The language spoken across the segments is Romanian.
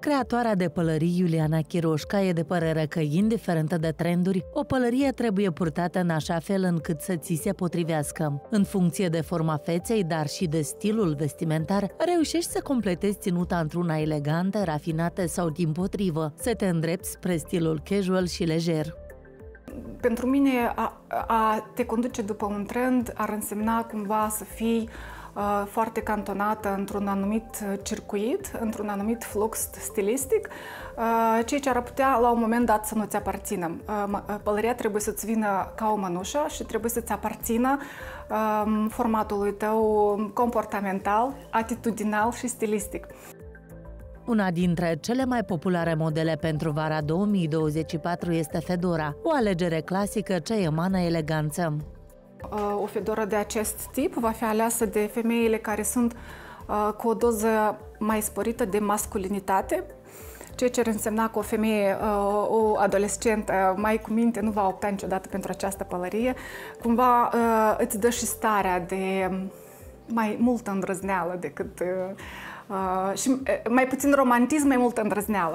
Creatoarea de pălării Iuliana Chiroșca e de părere că, indiferent de trenduri, o pălărie trebuie purtată în așa fel încât să ți se potrivească. În funcție de forma feței, dar și de stilul vestimentar, reușești să completezi ținuta într-una elegantă, rafinată sau, dimpotrivă, să te îndrepți spre stilul casual și lejer. Pentru mine, a te conduce după un trend ar însemna cumva să fii foarte cantonată într-un anumit circuit, într-un anumit flux stilistic, ceea ce ar putea la un moment dat să nu-ți aparțină. Pălăria trebuie să-ți vină ca o mănușă și trebuie să-ți aparțină formatului tău comportamental, atitudinal și stilistic. Una dintre cele mai populare modele pentru vara 2024 este fedora, o alegere clasică ce emană eleganță. O fedoră de acest tip va fi aleasă de femeile care sunt cu o doză mai sporită de masculinitate, ceea ce ar însemna că o femeie, o adolescentă mai cu minte nu va opta niciodată pentru această pălărie. Cumva îți dă și starea de mai multă îndrăzneală decât și mai puțin romantism, mai multă îndrăzneală.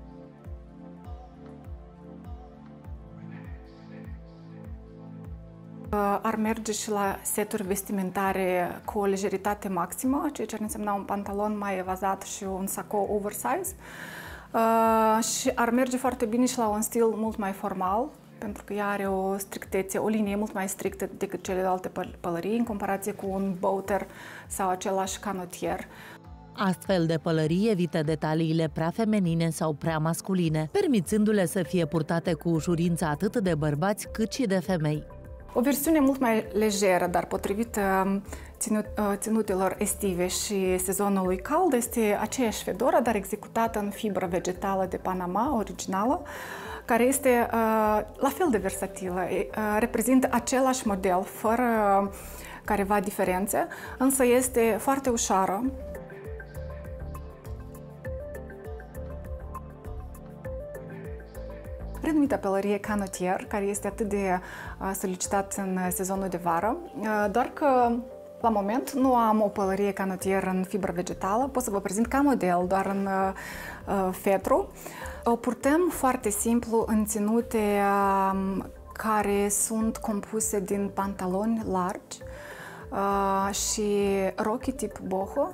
Ar merge și la seturi vestimentare cu o lejeritate maximă, ceea ce ar însemna un pantalon mai evazat și un sacou oversize. Și ar merge foarte bine și la un stil mult mai formal, pentru că ea are o strictețe, o linie mult mai strictă decât celelalte pălării, în comparație cu un boater sau același canotier. Astfel de pălării evită detaliile prea feminine sau prea masculine, permițându-le să fie purtate cu ușurință atât de bărbați cât și de femei. O versiune mult mai lejeră, dar potrivit ținutelor estive și sezonului cald, este aceeași fedoră, dar executată în fibră vegetală de Panama, originală, care este la fel de versatilă. Reprezintă același model, fără careva diferențe, însă este foarte ușoară. Renumită pălărie canotier, care este atât de solicitat în sezonul de vară, doar că la moment nu am o pălărie canotier în fibră vegetală, pot să vă prezint ca model, doar în fetru. O purtăm foarte simplu în ținute care sunt compuse din pantaloni largi și rochi tip boho.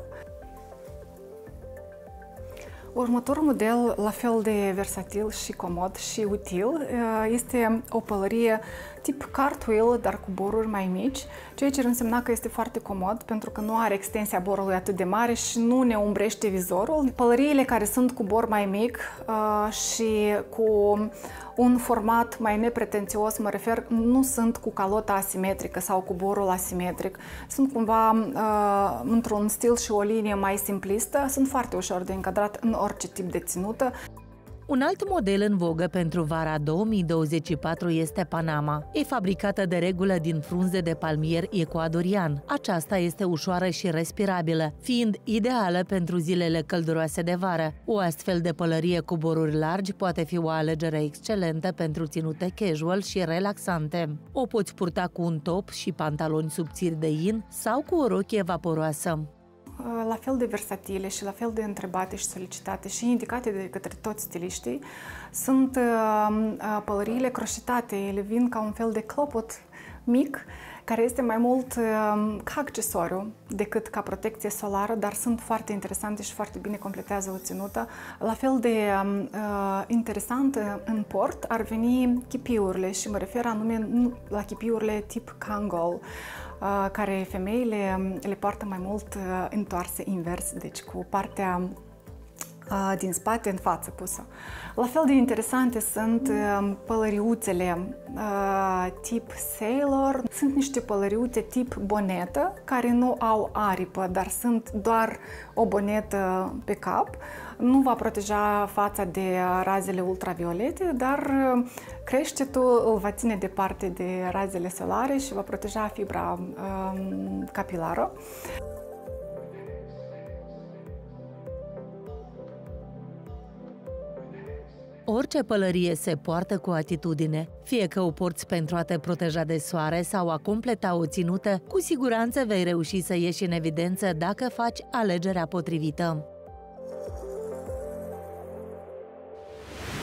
Următorul model, la fel de versatil și comod și util, este o pălărie tip cartwheel, dar cu boruri mai mici, ceea ce ar însemna că este foarte comod pentru că nu are extensia borului atât de mare și nu ne umbrește vizorul. Pălăriile care sunt cu bor mai mic și cu un format mai nepretențios, mă refer, nu sunt cu calota asimetrică sau cu borul asimetric. Sunt cumva într-un stil și o linie mai simplistă, sunt foarte ușor de încadrat în orice tip de ținută. Un alt model în vogă pentru vara 2024 este Panama. E fabricată de regulă din frunze de palmier ecuadorian. Aceasta este ușoară și respirabilă, fiind ideală pentru zilele călduroase de vară. O astfel de pălărie cu boruri largi poate fi o alegere excelentă pentru ținute casual și relaxante. O poți purta cu un top și pantaloni subțiri de in sau cu o rochie vaporoasă. La fel de versatile și la fel de întrebate și solicitate și indicate de către toți stiliștii sunt pălăriile croșetate. Ele vin ca un fel de clopot mic, care este mai mult ca accesoriu decât ca protecție solară, dar sunt foarte interesante și foarte bine completează o ținută. La fel de interesant în port ar veni chipiurile și mă refer anume la chipiurile tip Kangol, care femeile le poartă mai mult întoarse invers, deci cu partea din spate în față pusă. La fel de interesante sunt pălăriuțele tip sailor. Sunt niște pălăriuțe tip bonetă, care nu au aripă, dar sunt doar o bonetă pe cap. Nu va proteja fața de razele ultraviolete, dar creștetul îl va ține departe de razele solare și va proteja fibra capilară. Orice pălărie se poartă cu atitudine, fie că o porți pentru a te proteja de soare sau a completa o ținută, cu siguranță vei reuși să ieși în evidență dacă faci alegerea potrivită.